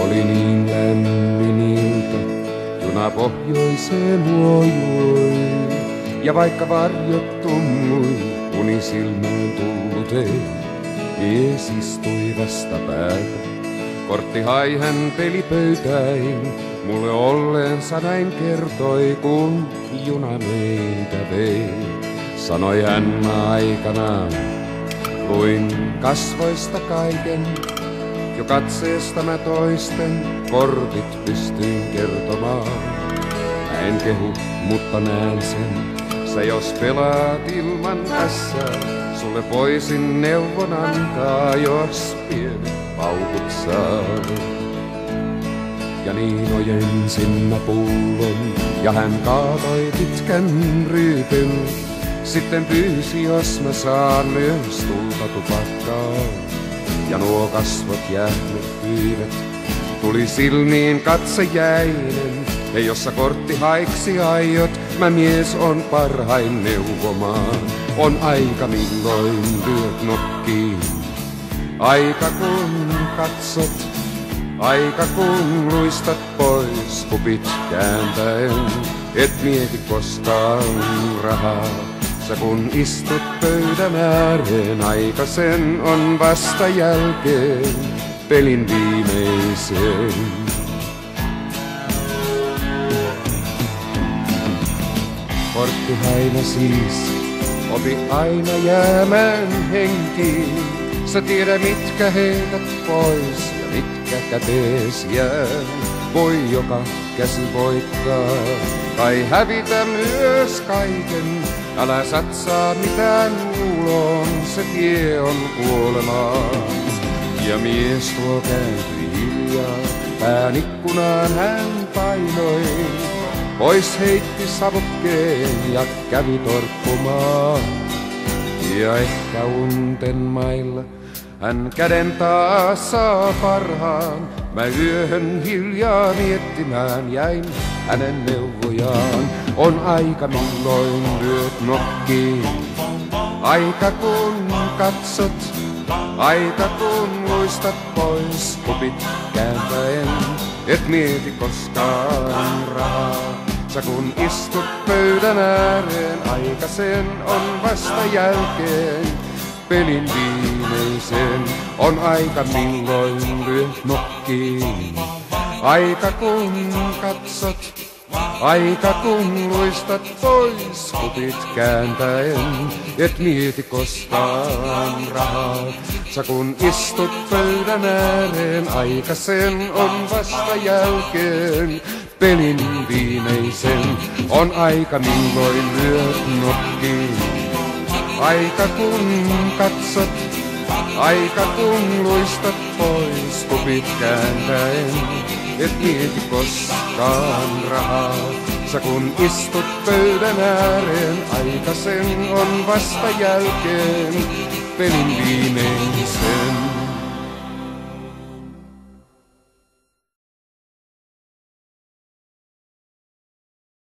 Oli niin lämmin ilta, juna pohjoiseen huojui. Ja vaikka varjot tummui, uni silmään tullut ei. Mies istui vastapäätä, kortti hai hän pelipöytäin. Mulle olleensa näin kertoi, kun juna meitä vei. Sanoi hän aikanaan, luin kasvoista kaiken. Jo katseesta mä toisten kortit pystyin kertomaan. Mä en kehu, mutta näen sen. Sä jos pelaat ilman ässää, sulle voisin neuvon antaa, jos pienet paukut saa. Ja niin ojensin mä pullon, ja hän kaatoi pitkän ryypyn. Sitten pyysi, jos mä saan myös tulta tupakkaa. Ja nuo kasvot jähmettyivät, tuli silmiin katsejäinen. Ja jossa kortti haiksi aiot, mä mies on parhain neuvomaan. On aika milloin lyöt nokkiin, aika kun katsot, aika kun luistat pois kupit kääntäen. Et mieti koskaan rahaa, sä kun istut pöydän ääreen, aika sen on vasta jälkeen, pelin viimeisen. Kortti haina siis, opi aina jäämään henkiin. Sä tiedä mitkä heität pois ja mitkä kätees jää. Voi joka käsi voittaa, tai hävitä myös kaiken. Älä satsaa mitään luuloon, se tie on kuolemaan. Ja mies tuo kääntyi hiljaa, pään ikkunaan hän painoi. Pois heitti savukkeen ja kävi torkkumaan. Ja ehkä unten mailla hän käden taas saa parhaan. Mä yöhön hiljaa miettimään jäin hänen neuvojaan. On aika milloin lyöt nokkiin, aika kun katsot, aika kun luistat pois kupit kääntäen. Et mieti koskaan rahaa, sä kun istut pöydän ääreen, aika sen on vasta jälkeen, pelin viimeisen. On aika milloin lyöt nokkiin, aika kun katsot, aika kun luistat pois kupit kääntäen. Et mieti koskaan rahaa, sä kun istut pöydän ääreen, aika sen on vasta jälkeen, pelin viimeisen. On aika milloin lyöt nokkiin, aika kun katsot, aika kun luistat pois kupit kääntäen. Et mieti koskaan rahaa, sä kun istut pöydän ääreen, aika sen on vasta jälkeen, pelin viimeisen.